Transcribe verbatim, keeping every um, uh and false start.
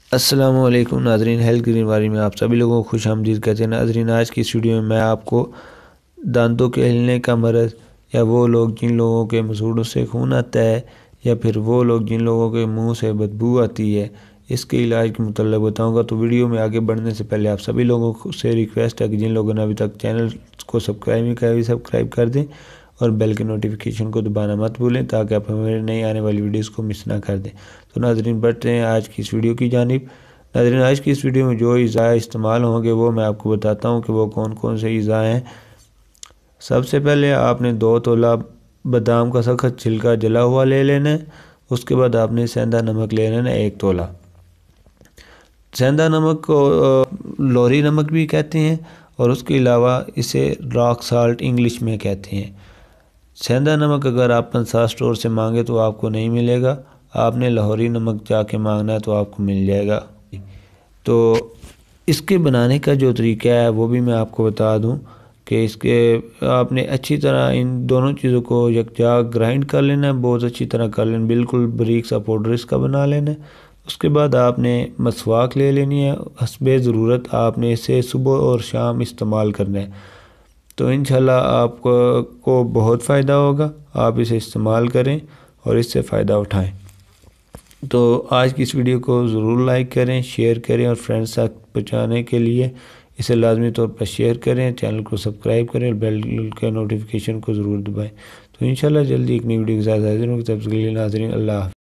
السلام علیکم ناظرین، ہیلتھ گرین واری میں آپ سبھی لوگوں کو خوش آمدید کہتے ہیں۔ ناظرین، آج کی اس ویڈیو میں میں آپ کو دانتوں کے ہلنے کا مرض، یا وہ لوگ جن لوگوں کے مسوڑوں سے خون آتا ہے، یا پھر وہ لوگ جن لوگوں کے منہ سے بدبو آتی ہے، اس کے علاج کے متعلق بتاؤں گا۔ تو ویڈیو میں آگے بڑھنے سے پہلے آپ سبھی لوگوں سے ریکویسٹ ہے کہ جن لوگوں نے ابھی تک چینل کو سبسکرائب نہیں کیا بھی سبسکرائب کر دیں، اور بیل کے نوٹیفیکیشن کو دبانا مت بھولیں تاکہ آپ ہمارے نئی آنے والی ویڈیوز کو مس نہ کر دیں۔ تو ناظرین، بڑھتے ہیں آج کی اس ویڈیو کی جانب۔ ناظرین، آج کی اس ویڈیو میں جو اجزاء استعمال ہوں گے وہ میں آپ کو بتاتا ہوں کہ وہ کون کون سے اجزاء ہیں۔ سب سے پہلے آپ نے دو تولہ بادام کا سخت چھلکا جلا ہوا لے لینا ہے۔ اس کے بعد آپ نے سیندا نمک لے لینا ہے ایک تولہ۔ سیندا نمک کو لوری نمک بھی کہتے ہیں، اور اس کے علاوہ اسے راک سالٹ انگلش میں کہتے ہیں۔ سیندا نمک اگر آپ پنسا سٹور سے مانگے تو آپ کو نہیں ملے گا، آپ نے لاہوری نمک جا کے مانگنا ہے تو آپ کو مل جائے گا۔ تو اس کے بنانے کا جو طریقہ ہے وہ بھی میں آپ کو بتا دوں کہ اس کے آپ نے اچھی طرح ان دونوں چیزوں کو یکجا گرائنڈ کر لینا ہے، بہت اچھی طرح کر لینا، بالکل باریک سا پاؤڈر اس کا بنا لینا ہے۔ اس کے بعد آپ نے مسواک لے لینی ہے، حسب ضرورت آپ نے اسے صبح اور شام استعمال کرنا ہے۔ تو انشاءاللہ آپ کو بہت فائدہ ہوگا، آپ اسے استعمال کریں اور اس سے فائدہ اٹھائیں۔ تو آج کی اس ویڈیو کو ضرور لائک کریں، شیئر کریں، اور فرینڈز تک پہنچانے کے لیے اسے لازمی طور پر شیئر کریں، چینل کو سبسکرائب کریں اور بیل کے نوٹیفیکیشن کو ضرور دبائیں۔ تو انشاءاللہ جلدی ایک نئی ویڈیو کے ساتھ حاضر ہوں گے، تب تک کے لیے ناظرین اللہ حافظ۔